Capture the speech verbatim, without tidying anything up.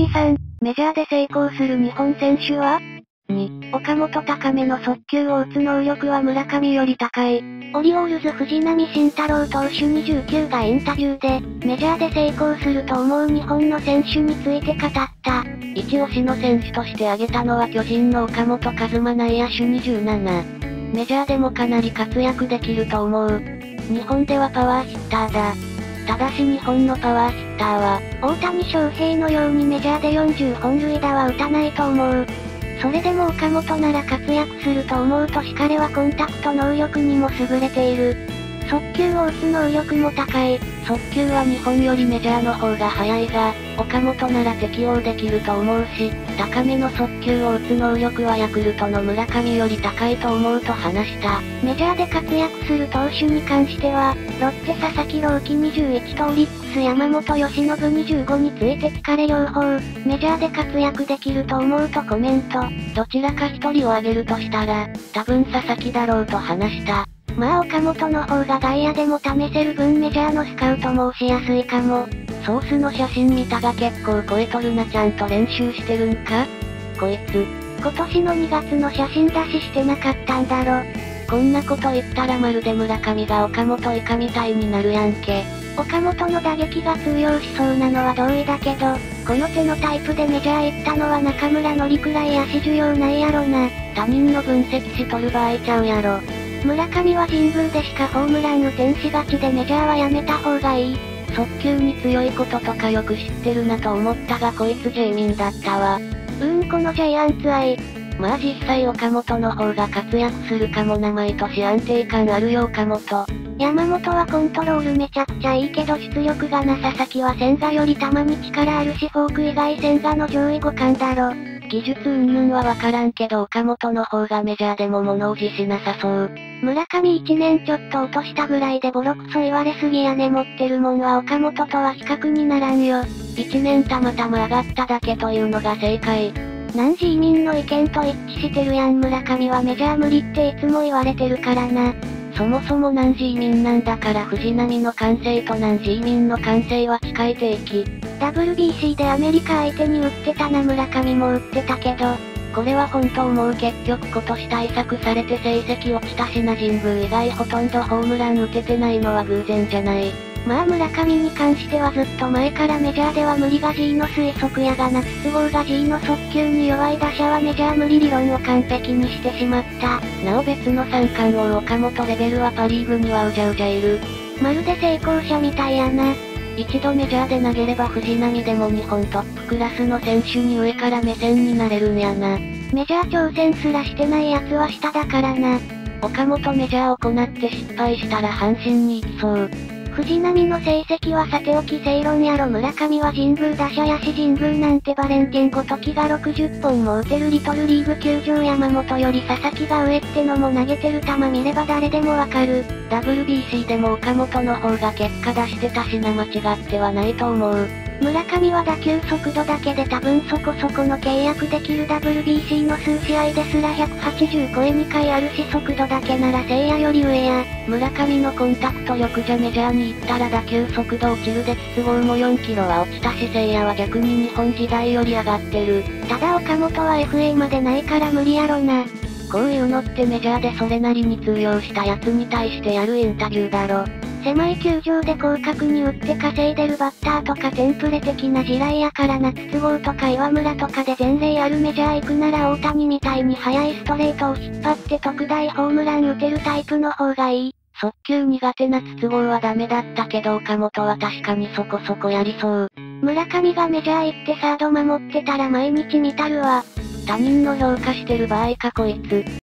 上さん、メジャーで成功する日本選手は？に、岡本高めの速球を打つ能力は村上より高い。オリオールズ藤浪晋太郎投手にじゅうきゅうがインタビューで、メジャーで成功すると思う日本の選手について語った。 一押しの選手として挙げたのは巨人の岡本和真内野手にじゅうなな。メジャーでもかなり活躍できると思う。日本ではパワーヒッターだ。ただし日本のパワーヒッターは、 大谷翔平のようにメジャーでよんじゅっぽん塁打は打たないと思う。それでも岡本なら活躍すると思うとし彼はコンタクト能力にも優れている。速球を打つ能力も高い。 速球は日本よりメジャーの方が速いが、岡本なら適応できると思うし、高めの速球を打つ能力はヤクルトの村上より高いと思うと話した。 メジャーで活躍する投手に関しては、ロッテ佐々木朗希にじゅういちとオリックス山本由伸にじゅうごについて聞かれ両方、メジャーで活躍できると思うとコメント。 どちらか一人を挙げるとしたら、多分佐々木だろうと話した。 まあ岡本の方が外野でも試せる分メジャーのスカウトもしやすいかも。 ソースの写真見たが結構声取るなちゃんと練習してるんかこいつ。 今年のにがつの写真出ししてなかったんだろ。 こんなこと言ったらまるで村上が岡本以下みたいになるやんけ。 岡本の打撃が通用しそうなのは同意だけど、この手のタイプでメジャー行ったのは中村のりくらい足需要ないやろな。 他人の分析しとる場合ちゃうやろ。 村上は神宮でしかホームラン打てんしがちでメジャーはやめた方がいい。 速球に強いこととかよく知ってるなと思ったがこいつジェイミンだったわ。 うーんこのジャイアンツ愛。 まあ実際岡本の方が活躍するかもな。毎年安定感あるよ岡本。 山本はコントロールめちゃくちゃいいけど出力がな。佐々木は千賀より球に力あるしフォーク以外千賀の上位互換だろ。 技術云々はわからんけど岡本の方がメジャーでも物おじしなさそう。 村上いちねんちょっと落としたぐらいでボロクソ言われすぎやね。持ってるもんは岡本とは比較にならんよ。 いちねんたまたま上がっただけというのが正解。 南次移民の意見と一致してるやん。村上はメジャー無理っていつも言われてるからな。 そもそも南次移民なんだから藤浪の完成と南次移民の完成は近い定期。 ダブリュービーシー でアメリカ相手に打ってたな。村上も打ってたけど。 これは本当もう結局今年対策されて成績落ちたしな。神宮以外ほとんどホームラン打ててないのは偶然じゃない。 まあ村上に関してはずっと前からメジャーでは無理が G の推測やがな。筒香が G の速球に弱い打者はメジャー無理理論を完璧にしてしまった。 なお別の三冠王岡本レベルはパリーグにはうじゃうじゃいる。 まるで成功者みたいやな。 一度メジャーで投げれば藤浪でも日本トップクラスの選手に上から目線になれるんやな。 メジャー挑戦すらしてない奴は下だからな。 岡本メジャーを行って失敗したら阪神に行きそう。 藤浪の成績はさておき正論やろ。村上は神宮打者やし神宮なんてバレンティンごときがろくじゅっぽんも打てるリトルリーグ球場。山本より佐々木が上ってのも投げてる球見れば誰でもわかる。 ダブリュービーシー でも岡本の方が結果出してたしな。間違ってはないと思う。 村上は打球速度だけで多分そこそこの契約できる。 ダブリュービーシー の数試合ですらひゃくはちじゅう超えにかいあるし速度だけなら聖夜より上や。 村上のコンタクト力じゃメジャーに行ったら打球速度落ちるで。筒香もよんキロは落ちたし聖夜は逆に日本時代より上がってる。 ただ岡本は エフエー までないから無理やろな。 こういうのってメジャーでそれなりに通用したやつに対してやるインタビューだろ。 狭い球場で広角に打って稼いでるバッターとかテンプレ的な地雷やからな。筒香とか岩村とかで前例ある。メジャー行くなら大谷みたいに速いストレートを引っ張って特大ホームラン打てるタイプの方がいい。 速球苦手な筒香はダメだったけど岡本は確かにそこそこやりそう。 村上がメジャー行ってサード守ってたら毎日見たるわ。 他人の評価してる場合かこいつ。